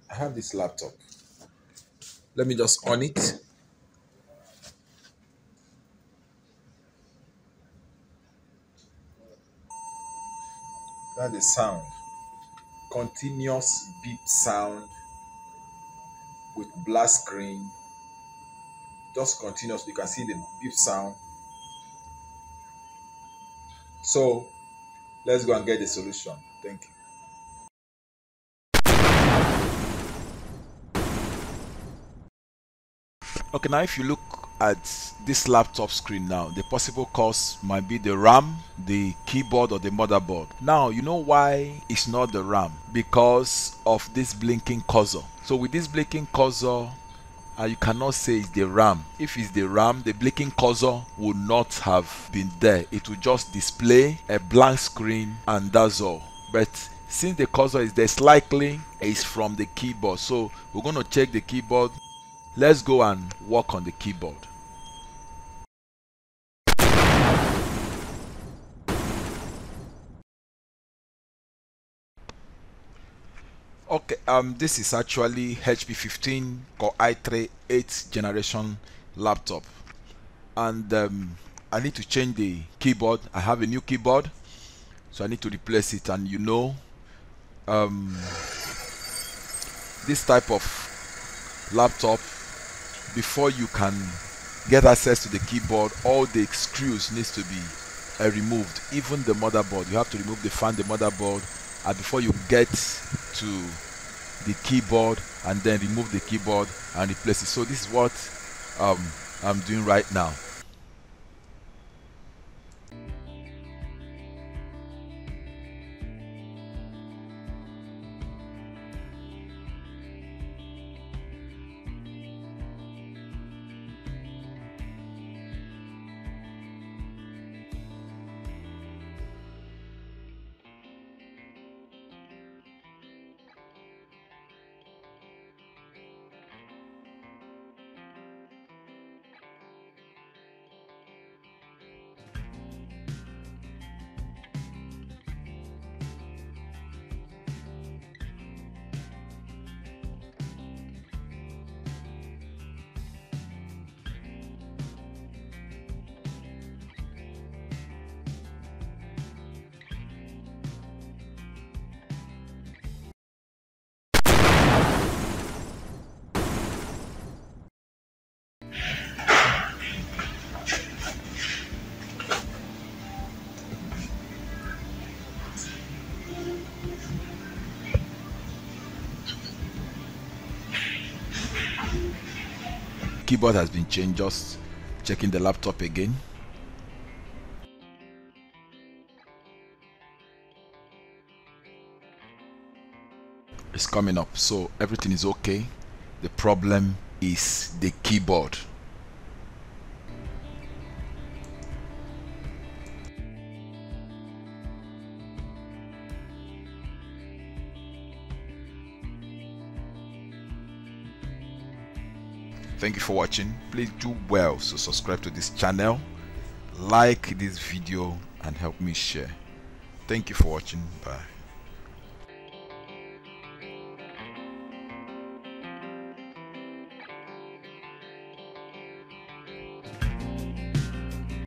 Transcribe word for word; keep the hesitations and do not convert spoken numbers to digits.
I have this laptop. Let me just on it. That's the sound. Continuous beep sound with black screen. Just continuous. You can see the beep sound. So let's go and get the solution. Thank you. Okay, now if you look at this laptop screen now, the possible cause might be the RAM, the keyboard, or the motherboard. Now, you know why it's not the RAM? Because of this blinking cursor. So with this blinking cursor, uh, you cannot say it's the RAM. If it's the RAM, the blinking cursor would not have been there. It will just display a blank screen and that's all. But since the cursor is there, it's likely it's from the keyboard. So we're going to check the keyboard. Let's go and work on the keyboard. Okay, um, this is actually H P fifteen Core i three eighth generation laptop, and um, I need to change the keyboard. I have a new keyboard, so I need to replace it. And you know, um, this type of laptop, before you can get access to the keyboard, all the screws needs to be uh, removed. Even the motherboard, you have to remove the fan, the motherboard, and before you get to the keyboard, and then remove the keyboard and replace it. So this is what um, I'm doing right now. Keyboard has been changed. Just checking the laptop again. It's coming up, so everything is okay. The problem is the keyboard. Thank you for watching. Please do well to subscribe to this channel, like this video, and help me share. Thank you for watching. Bye.